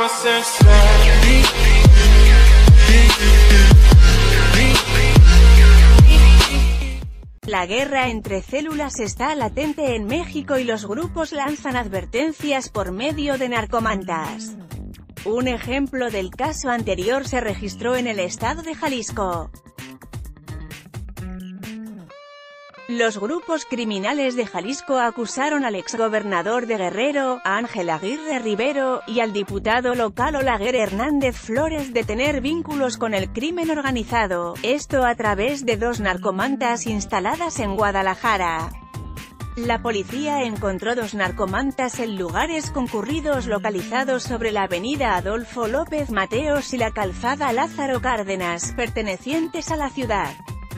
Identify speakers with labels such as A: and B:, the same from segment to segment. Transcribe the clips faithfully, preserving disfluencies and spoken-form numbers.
A: La guerra entre células está latente en México y los grupos lanzan advertencias por medio de narcomantas. Un ejemplo del caso anterior se registró en el estado de Jalisco. Los grupos criminales de Jalisco acusaron al exgobernador de Guerrero, Ángel Aguirre Rivero, y al diputado local Olaguer Hernández Flores de tener vínculos con el crimen organizado, esto a través de dos narcomantas instaladas en Guadalajara. La policía encontró dos narcomantas en lugares concurridos localizados sobre la avenida Adolfo López Mateos y la calzada Lázaro Cárdenas, pertenecientes a la ciudad.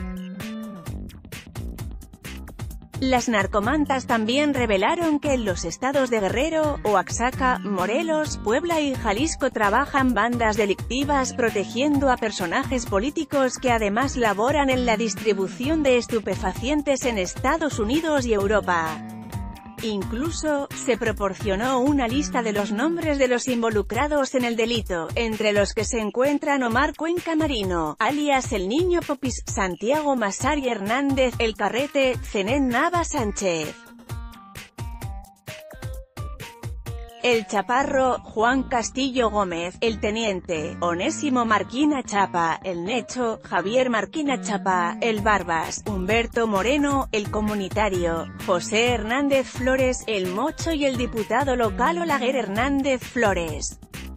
A: Las narcomantas también revelaron que en los estados de Guerrero, Oaxaca, Morelos, Puebla y Jalisco trabajan bandas delictivas protegiendo a personajes políticos que además laboran en la distribución de estupefacientes en Estados Unidos y Europa. Incluso, se proporcionó una lista de los nombres de los involucrados en el delito, entre los que se encuentran Omar Cuenca Marino, alias El Niño Popis, Santiago Masari Hernández, El Carrete, Zenén Nava Sánchez, El Chaparro, Juan Castillo Gómez, El Teniente, Onésimo Marquina Chapa, El Necho, Javier Marquina Chapa, El Barbas, Humberto Moreno, El Comunitario, José Hernández Flores, El Mocho y el diputado local Olaguer Hernández Flores.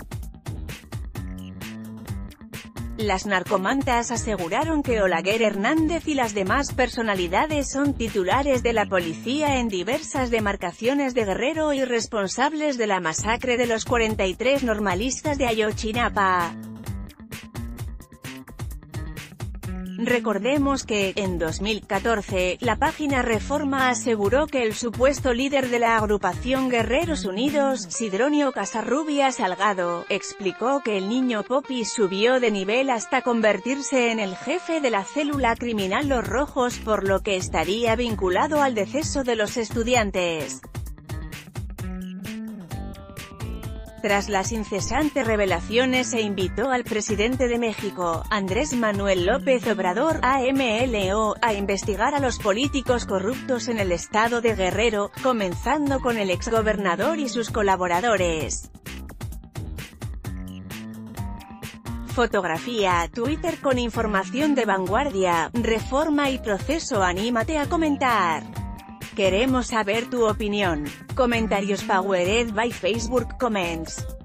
A: Las narcomantas aseguraron que Olaguer Hernández y las demás personalidades son titulares de la policía en diversas demarcaciones de Guerrero y responsables de la masacre de los cuarenta y tres normalistas de Ayotzinapa. Recordemos que, en dos mil catorce, la página Reforma aseguró que el supuesto líder de la agrupación Guerreros Unidos, Sidronio Casarrubia Salgado, explicó que el Niño Popis subió de nivel hasta convertirse en el jefe de la célula criminal Los Rojos, por lo que estaría vinculado al deceso de los estudiantes. Tras las incesantes revelaciones se invitó al presidente de México, Andrés Manuel López Obrador, A M L O, a investigar a los políticos corruptos en el estado de Guerrero, comenzando con el exgobernador y sus colaboradores. Fotografía, Twitter con información de vanguardia, Reforma y Proceso. Anímate a comentar. Queremos saber tu opinión. Comentarios powered by Facebook Comments.